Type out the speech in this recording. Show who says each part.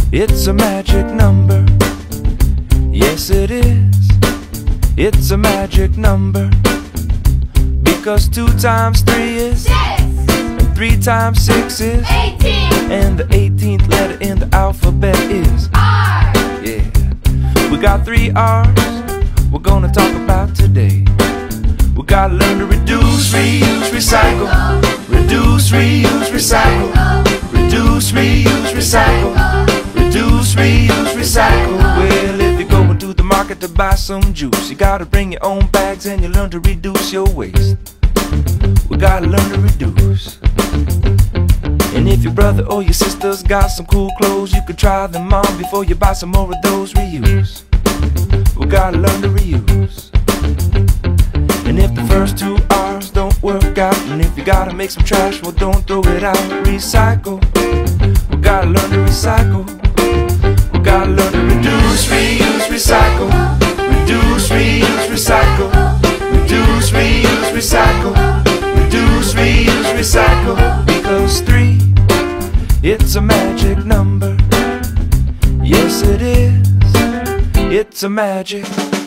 Speaker 1: It's a magic number. Yes, it is. It's a magic number. Because 2 times 3 is
Speaker 2: 6.
Speaker 1: and 3 times 6 is
Speaker 2: 18.
Speaker 1: and the 18th letter in the alphabet is
Speaker 2: R.
Speaker 1: yeah. We got 3 R's we're gonna talk about today. We gotta learn to reduce, reuse, recycle. Reduce, reuse, recycle. Reduce, reuse, recycle. Reduce, reuse, recycle. Well, if you're going to the market to buy some juice, you gotta bring your own bags and you learn to reduce your waste. We gotta learn to reduce. And if your brother or your sister's got some cool clothes, you could try them on before you buy some more of those. Reuse. We gotta learn to reuse. And if the first 2 R's don't work out, and if you gotta make some trash, well, don't throw it out. Recycle. We gotta learn to recycle. We gotta learn to reduce, reuse, recycle. Reduce, reuse, recycle. Reduce, reuse, recycle. Reduce, reuse, recycle. Because 3, it's a magic number. Yes, it is. It's a magic